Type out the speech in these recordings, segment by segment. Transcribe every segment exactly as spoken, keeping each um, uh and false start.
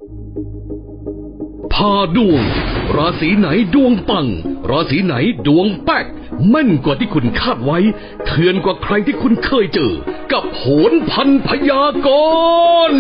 พาดวงราศีไหนดวงปังราศีไหนดวงแป๊กแม่นกว่าที่คุณคาดไว้เถื่อนกว่าใครที่คุณเคยเจอกับโหนพันพยากรณ์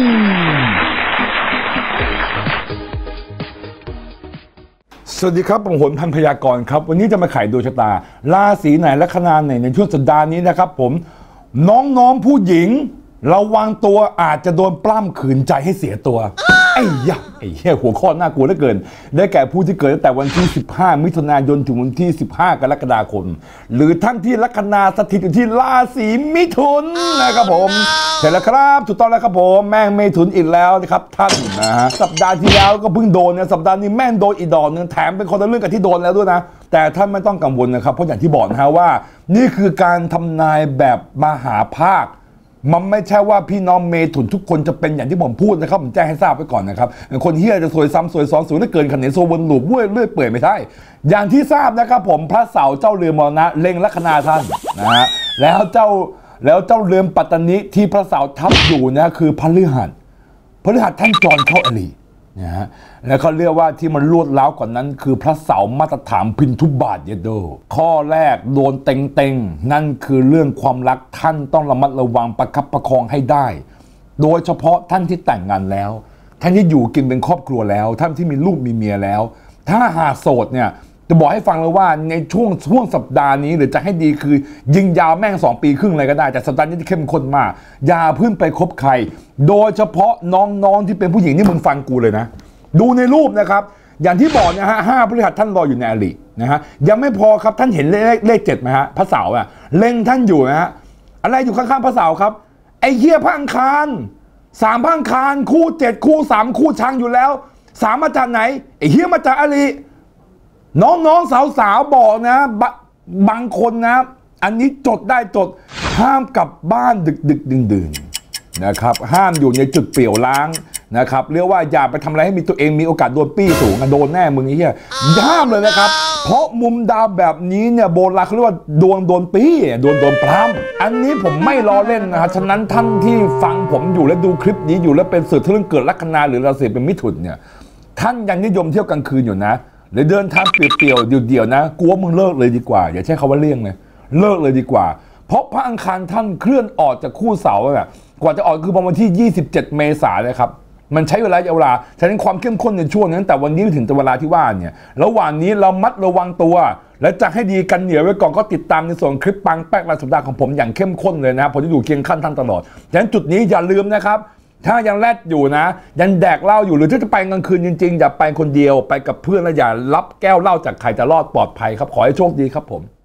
สวัสดีครับผมโหนพันพยากรณ์ครับวันนี้จะมาไขดวงชะตาราศีไหนและลัคนาไหนในช่วงสัปดาห์นี้นะครับผมน้องๆผู้หญิงระวังตัวอาจจะโดนปล้ำขืนใจให้เสียตัวไอ้ยะไอ้เหี้ยหัวข้อน่ากลัวเหลือเกินได้แก่ผู้ที่เกิดตั้งแต่วันที่สิบห้ามิถุนายนถึงวันที่สิบห้ากรกฎาคมหรือท่านที่ลัคนาสถิตอยู่ที่ราศีมิถุนนะครับผมใช่แล้วครับถูกต้องแล้วครับผมแม่งเมถุนอีกแล้วนะครับท่านนะฮะสัปดาห์ที่แล้วก็เพิ่งโดนเนี่ยสัปดาห์นี้แม่งโดนอีกดอกนึงแถมเป็นคนละเรื่องกับที่โดนแล้วด้วยนะแต่ท่านไม่ต้องกังวลนะครับเพราะอย่างที่บอกนะฮะว่านี่คือการทำนายแบบมหาภาคมันไม่ใช่ว่าพี่น้องเมถุนทุกคนจะเป็นอย่างที่ผมพูดนะครับผมแจ้งให้ทราบไว้ก่อนนะครับคนเฮี้ยจะสวยซ้ำสวยซ้อนสวยเหลือเกินขันเหนโซวนหลูบเว้ยเลื่อยเปื่อยไม่ใช่อย่างที่ทราบนะครับผมพระเสาร์เจ้าเรือนมรณะเล็งลัคนาท่านนะฮะแล้วเจ้าแล้วเจ้าเรือนปัตตานิที่พระเสาร์ทับอยู่นะคือพฤหัสพฤหัสท่านจรเข้าอรินะฮะแล้วเขาเรียกว่าที่มันลวดล้าวกว่านั้นคือพระเสาร์มาตรฐานพินทุบาทเยโดข้อแรกโดนเต็งเต็งนั่นคือเรื่องความรักท่านต้องระมัดระวังประคับประคองให้ได้โดยเฉพาะท่านที่แต่งงานแล้วท่านที่อยู่กินเป็นครอบครัวแล้วท่านที่มีลูกมีเมียแล้วถ้าหากโสดเนี่ยจะบอกให้ฟังเลยว่าในช่วงช่วงสัปดาห์นี้หรือจะให้ดีคือยิงยาวแม่งสองปีครึ่งอะไรก็ได้แต่สัปดาห์นี้ที่เข้มข้นมากอย่าเพิ่งไปคบใครโดยเฉพาะน้องๆที่เป็นผู้หญิงนี่มึงฟังกูเลยนะดูในรูปนะครับอย่างที่บอกนะฮะห้าพฤหัสท่านรออยู่ในอรินะฮะยังไม่พอครับท่านเห็นเลขเลขเจ็ดไหมฮะพระเสาร์อะเล็งท่านอยู่นะฮะอะไรอยู่ข้างๆพระเสาร์ครับไอ้เหี้ยพระอังคารสามพระอังคารคู่เจ็ดคู่สามคู่ช้างอยู่แล้วสามมาจากไหนไอ้เหี้ยมาจากอริน้องๆสาวๆบอกนะบางคนนะอันนี้จดได้จดห้ามกลับบ้านดึกดึกดื่นดื่นนะครับห้ามอยู่ในจุดเปลี่ยวล้างนะครับเรียกว่าอย่าไปทำอะไรให้มีตัวเองมีโอกาสโดนปี้สูงโดนแน่มึงไอ้เหี้ยห้ามเลยนะครับเพราะมุมดาวแบบนี้เนี่ยโบราณเขาเรียกว่าดวงโดนปี้โดนโดนพรำอันนี้ผมไม่ล้อเล่นนะครับฉะนั้นท่านที่ฟังผมอยู่และดูคลิปนี้อยู่แล้วเป็นสื่อที่เรื่องเกิดลัคนาหรือราศีเป็นมิถุนเนี่ยท่านยังนิยมเที่ยวกลางคืนอยู่นะหรือเดินทางเปลี่ยวๆเดี่ยวๆนะกลัวมึงเลิกเลยดีกว่าอย่าใช้คำว่าเลี่ยงเลยเลิกเลยดีกว่าเพราะพระอังคารท่านเคลื่อนออกจากคู่เสาร์เนี่ยกว่าจะออกคือประมาณที่ยี่สิบเจ็ดเมษายนนะครับมันใช้เวลาเวลาฉะนั้นความเข้มข้นในช่วงนั้นแต่วันนี้ถึงเวลาที่ว่าเนี่ยระหว่างนี้เรามัดระวังตัวและจะให้ดีกันเหนียวไว้ก่อนก็ติดตามในส่วนคลิปปังแป๊กรายสัปดาห์ของผมอย่างเข้มข้นเลยนะผมจะอยู่เคียงข้างท่านตลอดฉะนั้นจุดนี้อย่าลืมนะครับถ้ายังแลดอยู่นะยังแดกเหล้าอยู่หรือถ้าจะไปกลางคืนจริงๆอย่าไปคนเดียวไปกับเพื่อนและอย่ารับแก้วเหล้าจากใครจะรอดปลอดภัยครับขอให้โชคดีครับผม